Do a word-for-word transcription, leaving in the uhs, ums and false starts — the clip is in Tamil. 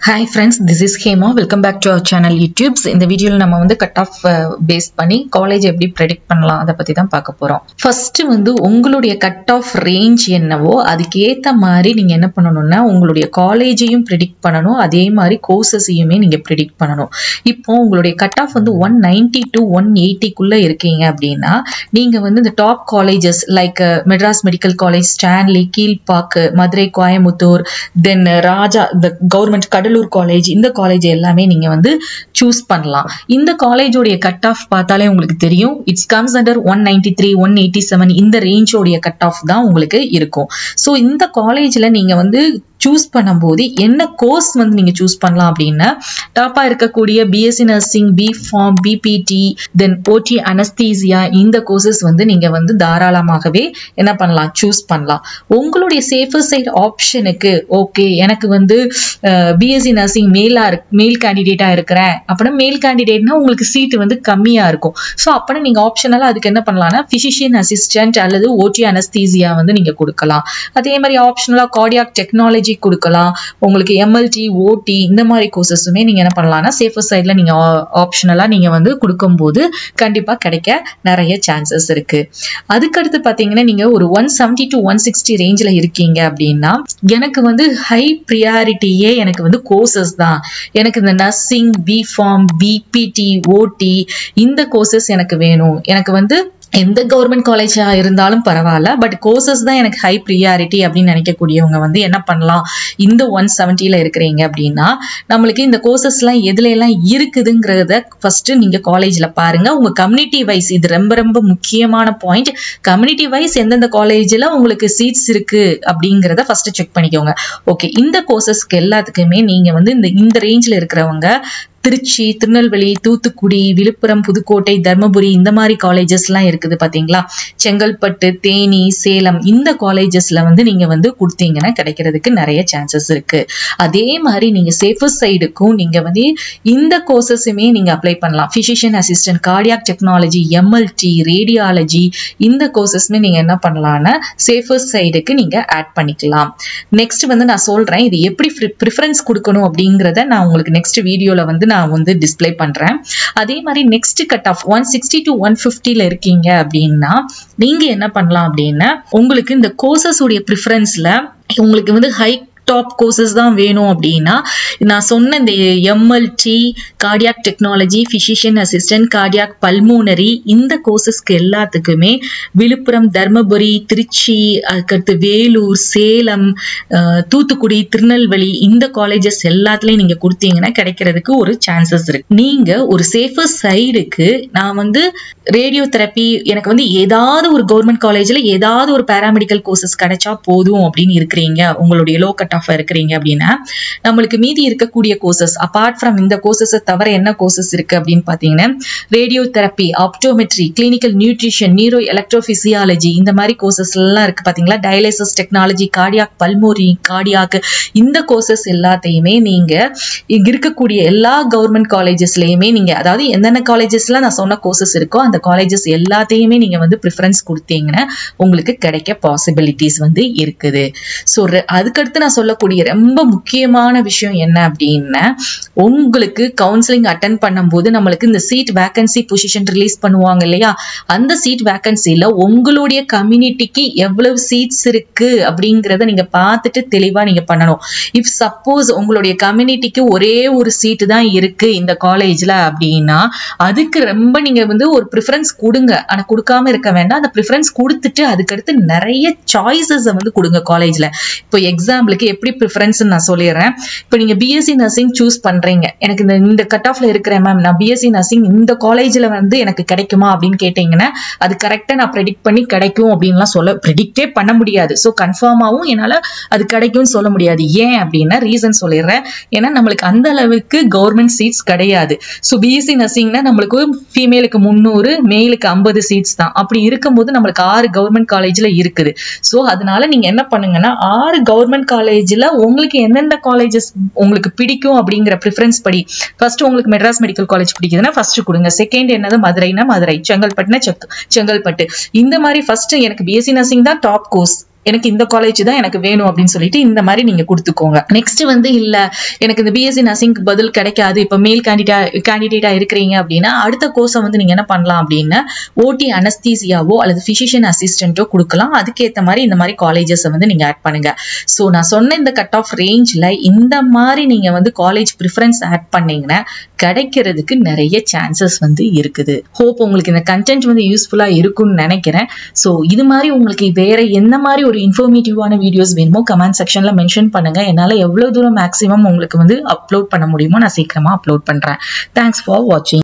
Hi friends, this is Hema. Welcome back to our channel YouTubes. In the video நம்ம வந்து கட் ஆஃப் பேஸ் பண்ணி காலேஜ் எப்படி predict பண்ணலாம் அத பத்தி தான் பார்க்க போறோம். First வந்து உங்களுடைய கட் ஆஃப் ரேஞ்ச் என்னவோ அதுக்கு ஏத்த மாதிரி நீங்க என்ன பண்ணனும்னா உங்களுடைய காலேஜையும் predict பண்ணனும், அதே மாதிரி கோர்சஸையுமே நீங்க predict பண்ணனும். இப்போ உங்களுடைய கட் ஆஃப் வந்து one ninety to one eighty குள்ள இருக்கீங்க அப்படினா நீங்க வந்து இந்த top colleges like Madras medical college, Stanley, Kilpauk, Madurai, Coimbatore, then Raja the government Cuddalore college, இந்த காலேஜ் எல்லாமே நீங்க வந்து சூஸ் பண்ணலாம். இந்த காலேஜோட கட் ஆஃப் பார்த்தாலே உங்களுக்கு தெரியும், it's comes under one ninety-three one eighty-seven இந்த ரேஞ்சோட கட் ஆஃப் தான் உங்களுக்கு இருக்கும். சோ இந்த காலேஜ்ல நீங்க வந்து சூஸ் பண்ணும்போது என்ன கோர்ஸ் வந்து நீங்க சூஸ் பண்ணலாம் அப்படின்னா டாப்பா இருக்கக்கூடிய BSc nursing, B Pharm, BPT, then OT anaesthesia இந்த கோர்சஸ் வந்து நீங்க வந்து தாராளமாகவே என்ன பண்ணலாம் சூஸ் பண்ணலாம். உங்களுடைய சேஃபர் சைட் ஆப்ஷனுக்கு ஓகே எனக்கு வந்து பிஎஸ்சி நர்சிங் மேலா மேல் கேண்டிடேட்டா இருக்கிறேன் அப்படின்னா மேல் கேண்டிடேட்னா உங்களுக்கு சீட் வந்து கம்மியா இருக்கும். ஸோ அப்படின்னா நீங்க ஆப்ஷனலா அதுக்கு என்ன பண்ணலாம்னா பிசிஷியன் அசிஸ்டன்ட் அல்லது ஓடி அனஸ்தீசியா வந்து நீங்க கொடுக்கலாம். அதே மாதிரி ஆப்ஷனலா கார்டியாக் டெக்னாலஜி கொடுக்கலாம். உங்களுக்கு எம்எல்டி, ஓடி இந்த மாதிரி கோர்சஸுமே நீங்க என்ன பண்ணலாம்னா சேஃபர் சைட்ல நீங்க ஆப்ஷனலா நீங்க வந்து கொடுக்கும்போது கண்டிப்பா கிடைக்க நிறைய சான்சஸ் இருக்கு. அதுக்கடுத்து பாத்தீங்கன்னா நீங்க ஒரு one seventy to one sixty ரேஞ்சில இருக்கீங்க அப்படின்னா எனக்கு வந்து ஹை ப்ரியாரிட்டியே எனக்கு வந்து கோர்சஸ் தான். எனக்கு இந்த நர்சிங், பி ஃபார்ம், பிபிடி, ஓடி இந்த கோர்சஸ் எனக்கு வேணும். எனக்கு வந்து எந்த கவர்மெண்ட் காலேஜா இருந்தாலும் பரவாயில்ல, பட் கோர்சஸ் தான் எனக்கு ஹை ப்ரியாரிட்டி அப்படின்னு நினைக்கக்கூடியவங்க வந்து என்ன பண்ணலாம், இந்த ஒன் செவன்ட்டில இருக்கிறீங்க அப்படின்னா நம்மளுக்கு இந்த கோர்சஸ் எல்லாம் எதுல எல்லாம் இருக்குதுங்கிறத ஃபர்ஸ்ட் நீங்க காலேஜ்ல பாருங்க. உங்க கம்யூனிட்டி வைஸ் இது ரொம்ப ரொம்ப முக்கியமான பாயிண்ட். கம்யூனிட்டி வைஸ் எந்தெந்த காலேஜ்ல உங்களுக்கு சீட்ஸ் இருக்கு அப்படிங்கிறத ஃபர்ஸ்ட் செக் பண்ணிக்கோங்க. ஓகே, இந்த கோர்சஸ்க்கு எல்லாத்துக்குமே நீங்க வந்து இந்த இந்த ரேஞ்சில் இருக்கிறவங்க திருச்சி, திருநெல்வேலி, தூத்துக்குடி, விழுப்புரம், புதுக்கோட்டை, தர்மபுரி இந்த மாதிரி காலேஜஸ் எல்லாம் இருக்குது பாத்தீங்களா, செங்கல்பட்டு, தேனி, சேலம் இந்த காலேஜஸ்ல வந்து நீங்க வந்து கொடுத்தீங்கன்னா கிடைக்கிறதுக்கு நிறைய சான்சஸ் இருக்கு. அதே மாதிரி நீங்க சேஃபர் சைடுக்கும் நீங்க வந்து இந்த கோர்சஸுமே நீங்க அப்ளை பண்ணலாம். Physician assistant, cardiac technology, MLT, radiology இந்த கோர்சஸ்மே நீங்க என்ன பண்ணலாம்னா சேஃபர் சைடுக்கு நீங்க ஆட் பண்ணிக்கலாம். நெக்ஸ்ட் வந்து நான் சொல்றேன் இது எப்படி ப்ரிஃபரன்ஸ் கொடுக்கணும் அப்படிங்கறத நான் உங்களுக்கு நெக்ஸ்ட் வீடியோல வந்து நான் வந்து டிஸ்ப்ளே பண்றேன். அதே மாதிரி next cut off one sixty to one fifty ல இருக்கீங்க அப்படின்னா நீங்க என்ன பண்ணலாம் அப்படின்னா உங்களுக்கு இந்த கோர்சஸ் உடைய ப்ரிஃபரன்ஸ்ல உங்களுக்கு வந்து ஹை டாப் கோர்சஸ் தான் வேணும் அப்படின்னா நான் சொன்ன இந்த MLT, cardiac technology, physician assistant, cardiac pulmonary இந்த கோர்சஸ்க்கு எல்லாத்துக்குமே விழுப்புரம், தர்மபுரி, திருச்சி, அதுக்கடுத்து வேலூர், சேலம், தூத்துக்குடி, திருநெல்வேலி இந்த காலேஜஸ் எல்லாத்துலயும் நீங்க கொடுத்தீங்கன்னா கிடைக்கிறதுக்கு ஒரு சான்சஸ் இருக்கு. நீங்க ஒரு சேஃபர் சைடுக்கு நான் வந்து ரேடியோ தெரப்பி எனக்கு வந்து ஏதாவது ஒரு கவர்மெண்ட் காலேஜ்ல ஏதாவது ஒரு பாராமெடிக்கல் கோர்சஸ் கிடைச்சா போதும் அப்படின்னு இருக்கிறீங்க, உங்களுடைய லோ கட் ஆஃப் இருக்கிறீங்க அப்படின்னா நம்மளுக்கு மீதி இருக்கக்கூடிய கோர்சஸ் அபார்ட் ஃப்ரம் இந்த கோர்சஸ் தவிர என்ன கோர்சஸ் இருக்கு அப்படின்னு பாத்தீங்கன்னா radio therapy, optometry, clinical nutrition, neuro electrophysiology இந்த மாதிரி கோர்சஸ் எல்லாம் இருக்கு பாத்தீங்களா, dialysis technology, cardiac pulmonary, cardiac இந்த கோர்சஸ் எல்லாத்தையுமே நீங்க இங்க இருக்கக்கூடிய எல்லா கவர்மெண்ட் காலேஜஸ்லயுமே நீங்க அதாவது என்னென்ன காலேஜஸ்ல நான் சொன்ன கோர்சஸ் இருக்கோ அந்த காலேஜஸ் எல்லாத்தையுமே நீங்க வந்து ப்ரிஃபரன்ஸ் கொடுத்தீங்கன்னா உங்களுக்கு கிடைக்க பாசிபிலிட்டிஸ் வந்து இருக்குது. ஸோ அதுக்கடுத்து நான் சொல்லக்கூடிய ரொம்ப முக்கியமான விஷயம் என்ன அப்படின்னா உங்களுக்கு கவுன்சிலிங் அட்டென்ட் பண்ணும்போது நம்மளுக்கு இந்த சீட் வேகன்சி பொசிஷன் ரிலீஸ் பண்ணுவாங்க இல்லையா, அந்த சீட் வேகன்சில உங்களுடைய கம்யூனிட்டிக்கு எவ்வளவு சீட்ஸ் இருக்கு அப்படிங்கறத நீங்க பார்த்துட்டு தெளிவா நீங்க பண்ணணும். இஃப் சப்போஸ் உங்களுடைய கம்யூனிட்டிக்கு ஒரே ஒரு சீட் தான் இருக்கு இந்த காலேஜ்ல அப்படின்னா அதுக்கு ரொம்ப நீங்க வந்து ஒரு ப்ரிஃபரன்ஸ் கொடுங்க. ஆனா கொடுக்காம இருக்க வேண்டாம், அந்த ப்ரிஃபரன்ஸ் கொடுத்துட்டு அதுக்கடுத்து நிறைய சாய்ஸஸ் வந்து கொடுங்க காலேஜ்ல. இப்போ எக்ஸாம்பிளுக்கு எப்படி ப்ரிஃபரன்ஸ் நான் சொல்லிடுறேன். இப்போ நீங்க பிஎஸ்சி நர்சிங் சூஸ் பண்றீங்க, எனக்கு இந்த இந்த கட் ஆஃப்ல இருக்கிறேன் மேம், நான் பிஎஸ்சி நர்சிங் இந்த காலேஜ்ல வந்து எனக்கு கிடைக்குமா அப்படின்னு கேட்டீங்கன்னா அது கரெக்டா நான் ப்ரெடிக்ட் பண்ணி கிடைக்கும் அப்படின்லாம் சொல்ல ப்ரெடிக்டே பண்ண முடியாது. ஸோ கன்ஃபார்மாவும் என்னால அது கிடைக்கும்னு சொல்ல முடியாது. ஏன் அப்படின்னா ரீசன் சொல்லிடுறேன். ஏன்னா நம்மளுக்கு அந்த அளவுக்கு கவர்மெண்ட் சீட்ஸ் கிடையாது. ஸோ பிஎஸ்சி நர்சிங்னா நம்மளுக்கு ஃபீமேலுக்கு முன்னூறு, மேலுக்கு ஐம்பது சீட்ஸ் தான். அப்படி இருக்கும்போது நம்மளுக்கு ஆறு கவர்மெண்ட் காலேஜ்ல இருக்குது. ஸோ அதனால நீங்க என்ன பண்ணுங்கன்னா ஆறு கவர்மெண்ட் காலேஜ்ல உங்களுக்கு எந்தெந்த காலேஜஸ் உங்களுக்கு பிடிக்கும் அப்படிங்கிற ப்ரிஃபரன்ஸ் படி ஃபர்ஸ்ட் உங்களுக்கு மெட்ராஸ் மெடிக்கல் காலேஜ் பிடிக்குதுன்னா ஃபர்ஸ்ட் கொடுங்க. செகண்ட் என்னது மதுரைனா மதுரை, செங்கல்பட்டுனா செங்கல்பட்டு. இந்த மாதிரி ஃபர்ஸ்ட் எனக்கு பிஎஸ்சி நர்சிங் தான் டாப் கோர்ஸ் எனக்கு இந்த காலேஜ் தான் எனக்கு வேணும் அப்படின்னு சொல்லிட்டு இந்த மாதிரி நீங்க கொடுத்துக்கோங்க. நெக்ஸ்ட் வந்து இல்ல எனக்கு இந்த பிஎஸ்சி நர்சிங் பதில் கிடைக்காது, இப்ப மேல் கேண்டிடேட்டா கேண்டிடேட்டா இருக்கிறீங்க அப்படின்னா அடுத்த கோர்ஸை வந்து நீங்க என்ன பண்ணலாம் அப்படின்னா ஓடி அனஸ்தீசியாவோ அல்லது பிசிஷியன் அசிஸ்டன்ட்டோ கொடுக்கலாம். அதுக்கேற்ற மாதிரி இந்த மாதிரி காலேஜஸ் வந்து நீங்க ஆட் பண்ணுங்க. ஸோ நான் சொன்ன இந்த கட் ஆஃப் ரேஞ்ச்ல இந்த மாதிரி நீங்க வந்து காலேஜ் ப்ரிஃபரன்ஸ் ஆட் பண்ணீங்கன்னா கிடைக்கிறதுக்கு நிறைய சான்சஸ் வந்து இருக்குது. ஹோப் உங்களுக்கு இந்த கண்டென்ட் வந்து யூஸ்ஃபுல்லா இருக்கும்னு நினைக்கிறேன். ஸோ இது மாதிரி உங்களுக்கு வேற எந்த மாதிரி ஒரு இன்ஃபர்மேட்டிவான வீடியோஸ் வேணுமோ கமெண்ட் செக்ஷன்ல மென்ஷன் பண்ணுங்க. என்னால எவ்வளவு தூரம் மேக்ஸிமம் உங்களுக்கு வந்து அப்லோட் பண்ண முடியுமோ நான் சீக்கிரமா அப்லோட் பண்றேன். தேங்க்ஸ் ஃபார் வாட்சிங்.